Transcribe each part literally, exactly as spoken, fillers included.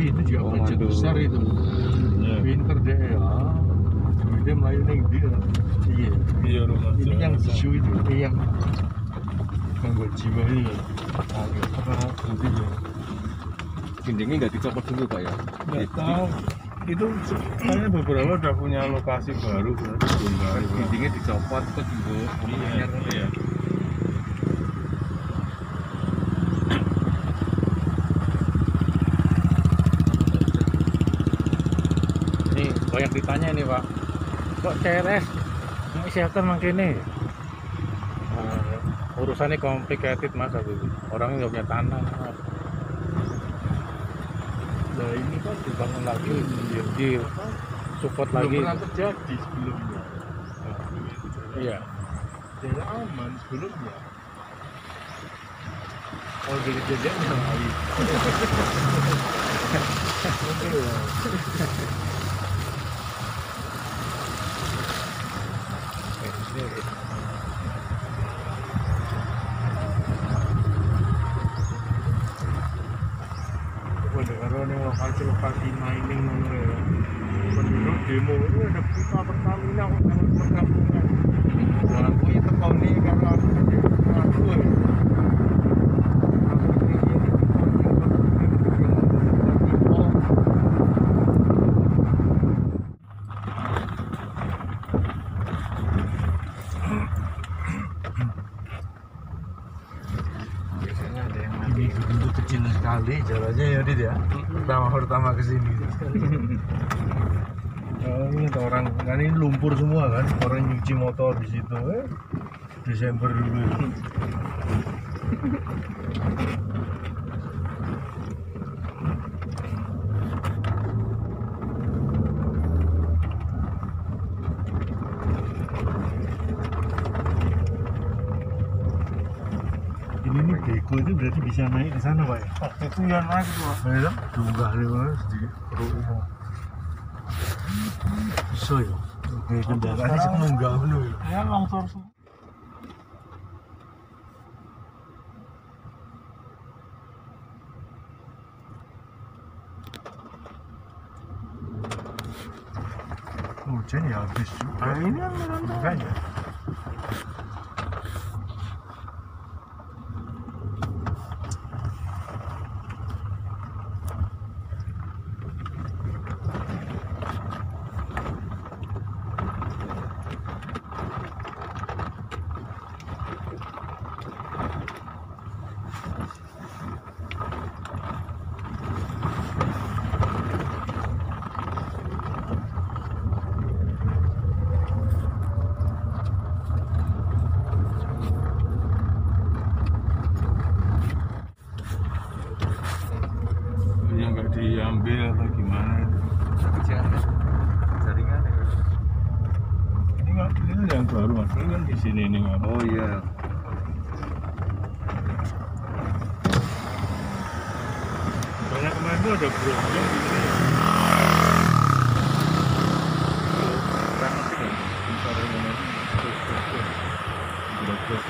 itu juga Oh, budget aduh. besar itu. Ya. Pinter deh ya. Dia melayu neng dia. Iya. Iya rumah. Ini yang jiwa itu, ini yang gangguan jiwa ini. Oke, apa nanti ya? Dindingnya nggak dicopot dulu Pak ya? Nggak tahu. Itu kayaknya beberapa udah punya lokasi baru kan. Dindingnya dicopot terus juga. Iya, iya. Ini banyak ditanya nih Pak, kok C R S ini shelter mangkene? Nah, urusannya complicated mas, aku orangnya nggak punya tanah. Nah ini kan dibangun lagi, di support Belum lagi. pernah terjadi sebelumnya. Iya. Daerah aman sebelumnya. Kalau dari kejadian sekali. Oke ya. Karo ning lokasi-lokasi mining ngono ya. Penduduk demo itu ada pipa Pertamina kok nang perkampungan. Lah aku itu tekoni karo aku aku ya. Biasanya ada yang ini gedung kecil sekali jalannya ya Dit ya. Pertama pertama kesini. Oh, ini ada orang kan ini lumpur semua kan, orang nyuci motor di situ. Eh, Desember dulu. Ini nih beko itu berarti bisa naik ke sana Pak ya? Waktu itu yang naik itu Pak. Ya, dunggah nih Mas di rumah. Bisa ya. Oke, kendaraan ini menunggah dulu ya. Ya longsor semua. Hujan ya habis juga. Nah ini yang Makanya. yang nggak diambil atau gimana? Jaringan ya? Ini nggak, ini yang baru mas. Ini kan di sini nih mas. Oh iya. Banyak kemarin tuh ada berondong di sini. Kurang penting ya? Bentar ini. Berondong.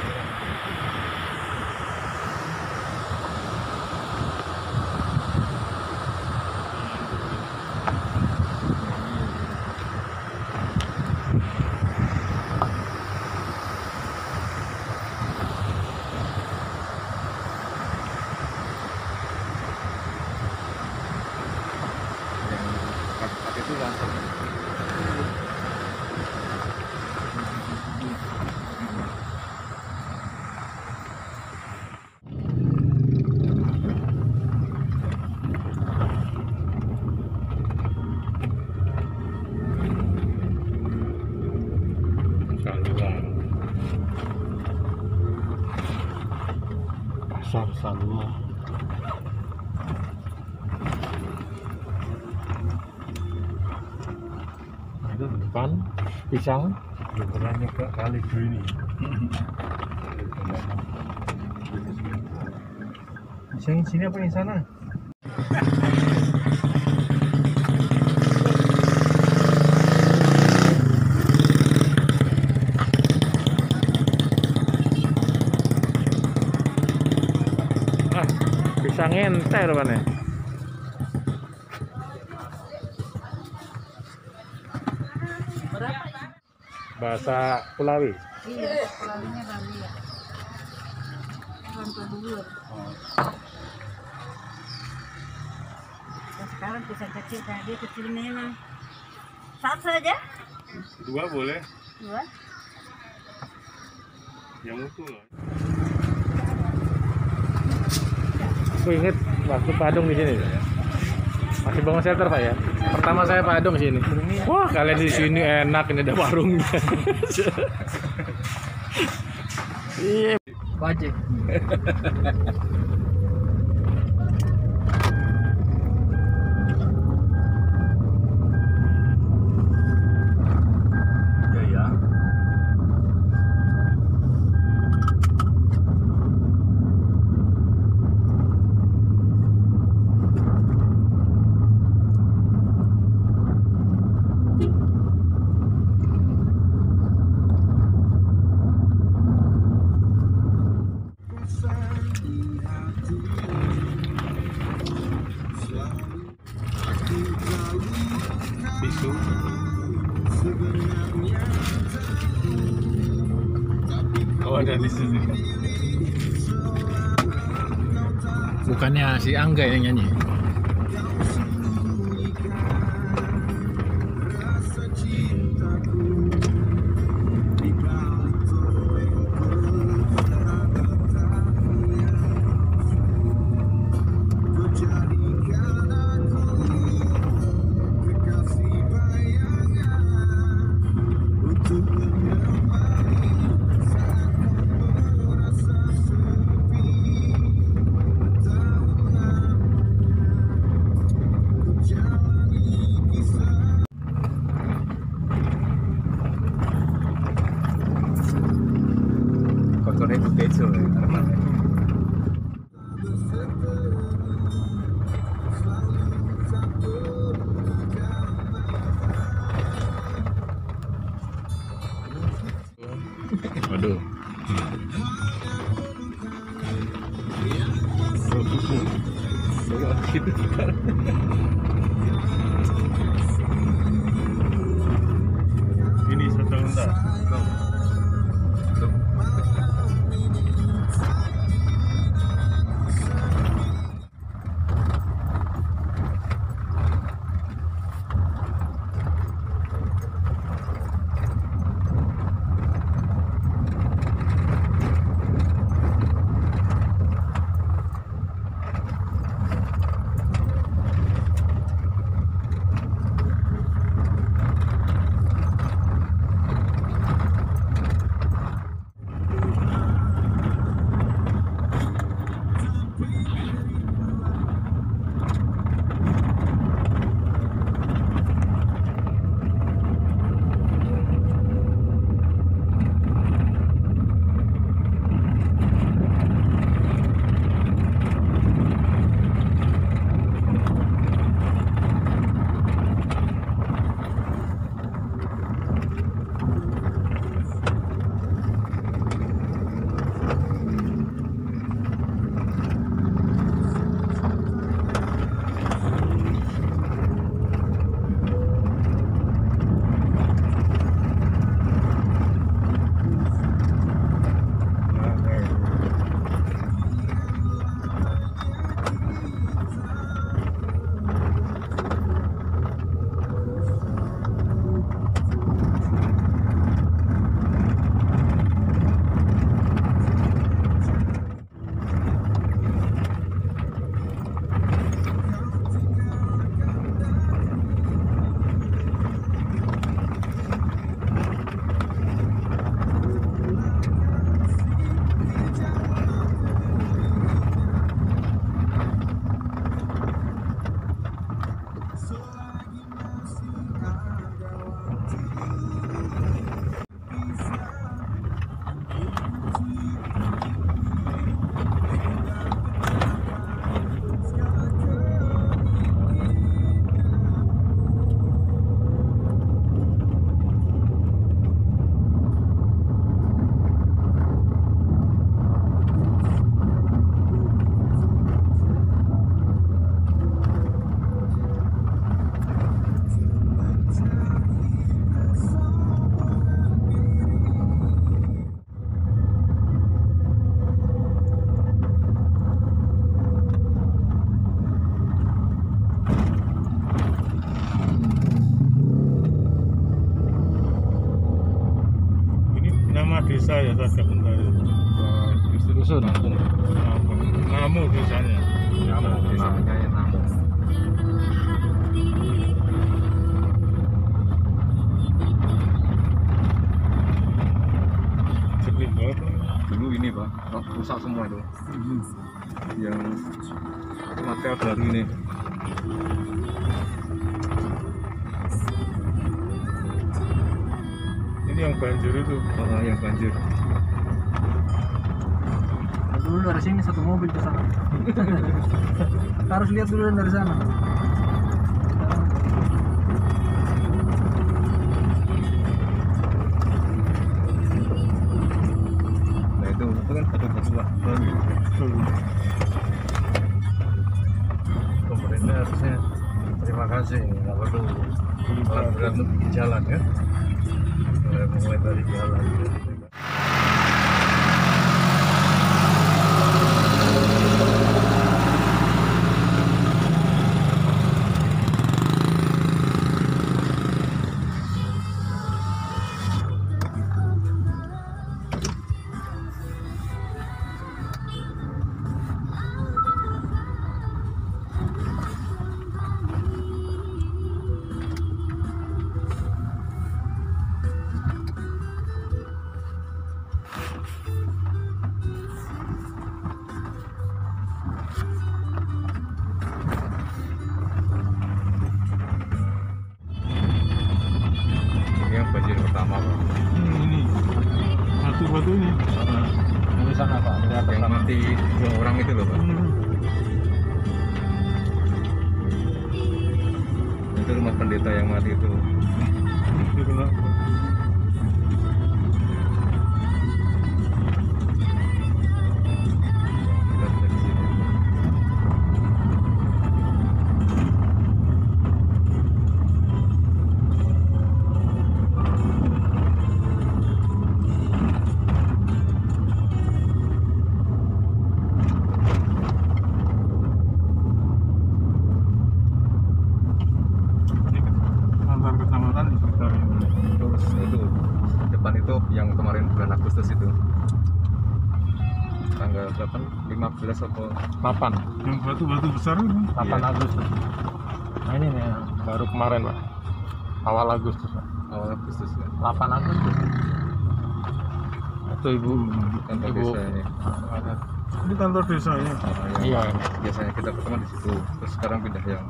Pakai itu langsung. Saluang. Pasar Saluang. Itu depan pisang. Belum pernah nyoba kali dulu ini. Bisa yang sini apa yang sana? Ah, pisangnya enter kan ya? Bahasa Kulawi. Iya, sekolahnya Bali ya. Orang tua dulu. Nah, sekarang pisang kecil kayak dia kecil memang. Satu saja? Dua boleh, Dua? yang utuh lah. Aku inget waktu Padung di sini. Masih bangun shelter Pak ya. Pertama saya Padung di sini. Wah kalian di sini enak, ini ada warungnya. Iya. Wajib. Iya ya. Bisu. Oh ada di sini. Bukannya si Angga yang nyanyi. Kotornya itu tejo ya, karena Waduh. Ini soto unta. desa ya Satgas Bentar ya. Dusun. Namu, Namu desanya. Namu, desanya ya Namu. Sedih banget. Dulu ini Pak, rusak semua itu. Yang material baru ini. Ini yang banjir itu. Oh, yang banjir. Dulu dari sini satu mobil ke sana. Harus lihat dulu dari sana. Nah itu, itu kan batu-batu baru. Pemerintah harusnya terima kasih nggak perlu berat untuk bikin jalan ya. Mulai mulai dari jalan. Ini yang banjir pertama Pak. Hmm, ini batu-batu ini. Di sana Pak, lihat Yang pertama. mati dua orang itu loh Pak. Hmm. Itu rumah pendeta yang mati itu. Itu kena. Kita sudah di sini. Ini antar kecamatan di sekitar ini. Terus itu depan itu yang kemarin bulan Agustus itu tanggal berapa? lima belas atau delapan. Yang batu-batu besar itu. delapan Iya. Agustus. Nah ini nih baru kemarin Pak. Awal Agustus Pak. awal Agustus ya. delapan Agustus. Itu ibu Kantor ibu desa ini. ada. Ini kantor desanya. Ah, yang Iya ini. biasanya kita pertama di situ, terus sekarang pindah yang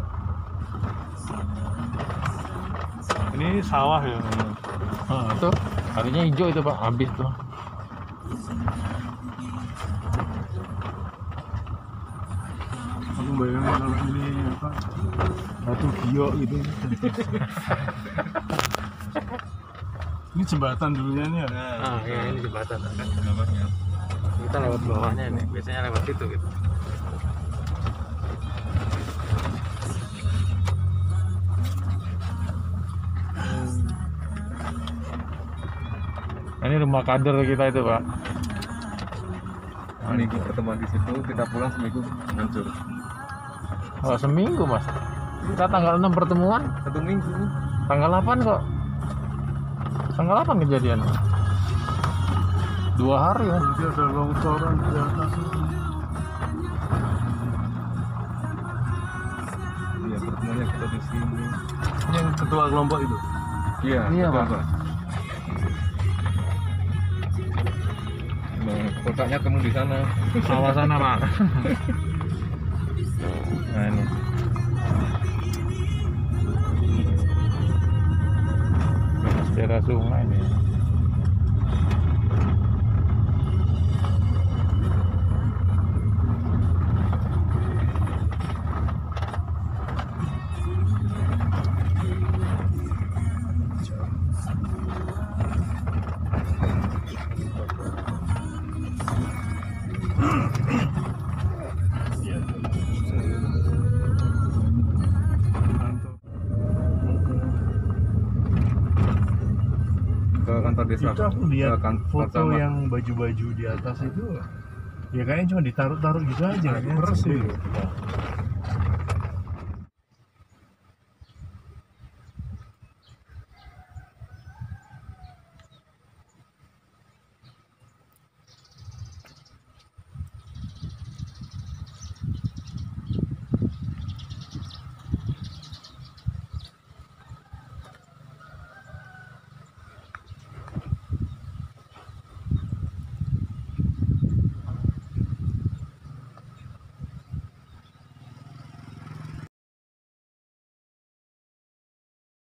Ini sawah ya. Nah, itu harinya hijau itu Pak, habis tuh. Aku bayangin kalau ini apa batu giok gitu. Ini jembatan dulunya nih ya. Ah, ya ini jembatan. namanya. Kita lewat bawahnya ini, biasanya lewat situ gitu. Nah, ini rumah kader kita itu Pak. Minggu pertemuan di situ, kita pulang seminggu hancur. Oh, seminggu Mas. Kita tanggal enam pertemuan, Satu minggu. tanggal delapan kok. Tanggal delapan kejadian. Dua hari ya. Nanti ada longsoran di atas itu. Iya pertemuannya kita di sini. Yang ketua kelompok itu. Iya. Iya, betul, Pak. Nah, kotaknya temu di sana. Sawah sana Pak. Nah ini. Daerah sungai ini. Ke kantor desa. Itu aku lihat Ke kan- foto pertama. yang baju-baju di atas itu ya kayaknya cuma ditaruh-taruh gitu aja, Kayaknya peres sedih. gitu.